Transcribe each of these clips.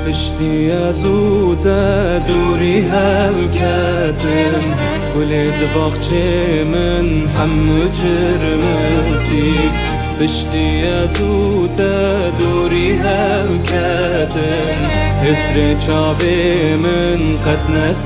پشتی از او تا دوری هوکتم گلد باغچه من همه جرمزی پشتی از او تا دوری هوکتم حسر چاوی من قد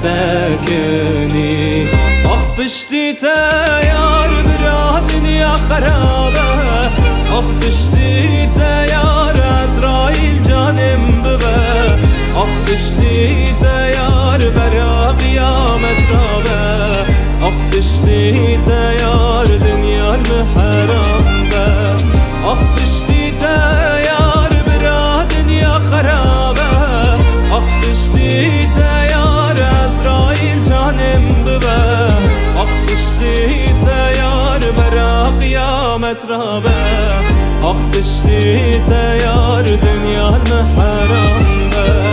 نسکنی آخ پشتی تا یار برا دنیا خرابه آخ پشتی تا یار عزرائیل جانم ببه آخ پشتی تا یار برا قیامت رابه آخ پشتی تا یار دنیا المحرم به آخ پشتی تا یار برا دنیا خرابه آخ پشتی تا یار عزرائیل جانم ببه آخ پشتی تا یار برا قیامت رابه آخ پشتی تا یار دنیا المحرم به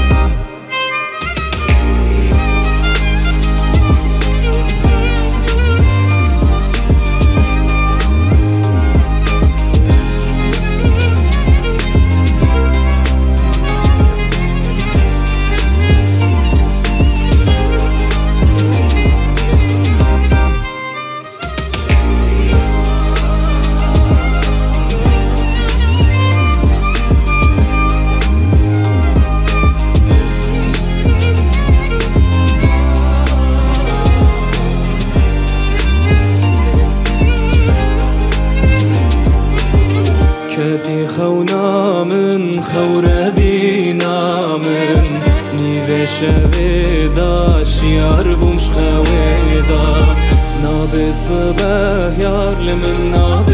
کدی خونا من خور بینا من نیوه شویدا شیار بومش خویدا ناب صبح یار لمن ناب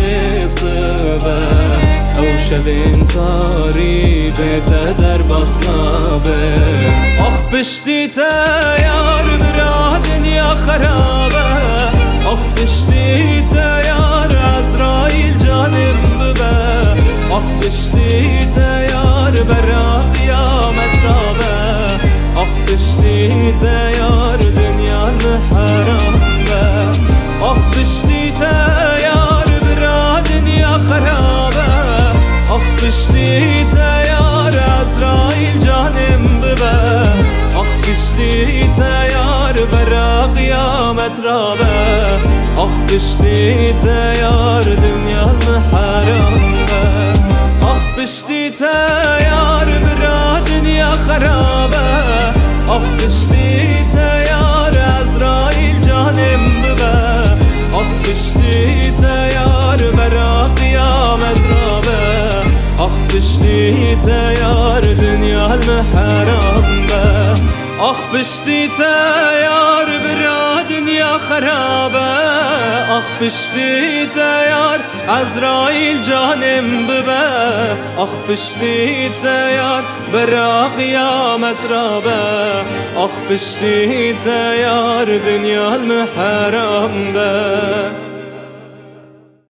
صبح او شوین تاری بیت در بسنابه آخ پشتی تا یار برا دنیا خرابه آخ پشتی تا یار عزرائیل جانم ببه آخ پشتی تا یار برا قیامت رابه آخ پشتی تا یار دنیا المحرم به آخ پشتی تا یار برا دنیا خرابه آخ پشتی تا یار عزرائیل جانم ببه آخ پشتی تا یار برا قیامت رابه آخ پشتی تا یار دنیا المحرم به آخ پشتی تا یار برا دنیا خرابه آخ پشتی تا یار عزرائیل جانم ببه آخ پشتی تا یار برا قیامت رابه آخ پشتی تا یار دنیا المحرم به آخ پشتی تا یار برا دنیا خرابه آخ پشتی تا یار عزرائیل جانم ببه آخ پشتی تا یار برا قیامت رابه آخ پشتی تا یار دنیا المحرم به